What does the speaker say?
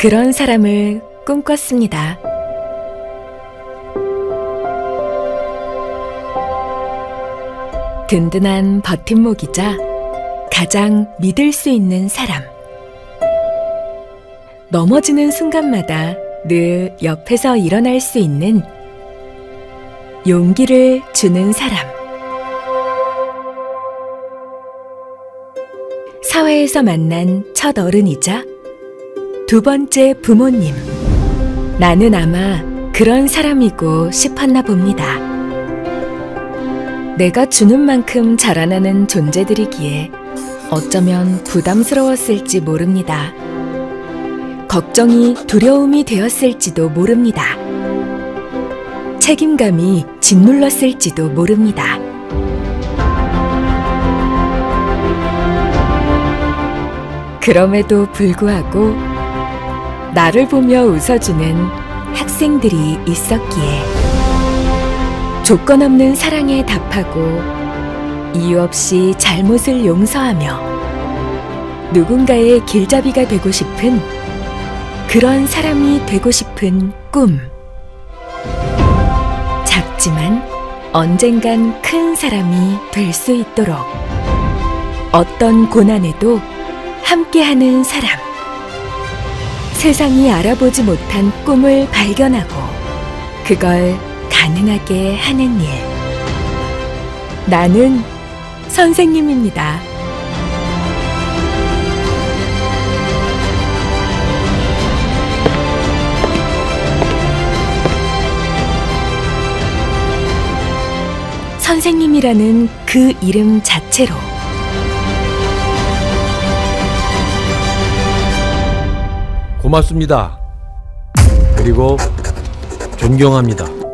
그런 사람을 꿈꿨습니다. 든든한 버팀목이자 가장 믿을 수 있는 사람. 넘어지는 순간마다 늘 옆에서 일어날 수 있는 용기를 주는 사람. 사회에서 만난 첫 어른이자 두 번째 부모님. 나는 아마 그런 사람이고 싶었나 봅니다. 내가 주는 만큼 자라나는 존재들이기에 어쩌면 부담스러웠을지 모릅니다. 걱정이 두려움이 되었을지도 모릅니다. 책임감이 짓눌렀을지도 모릅니다. 그럼에도 불구하고 나를 보며 웃어주는 학생들이 있었기에 조건 없는 사랑에 답하고 이유 없이 잘못을 용서하며 누군가의 길잡이가 되고 싶은 그런 사람이 되고 싶은 꿈. 작지만 언젠간 큰 사람이 될 수 있도록 어떤 고난에도 함께하는 사람. 세상이 알아보지 못한 꿈을 발견하고 그걸 가능하게 하는 일. 나는 선생님입니다. 선생님이라는 그 이름 자체로 고맙습니다. 그리고 존경합니다.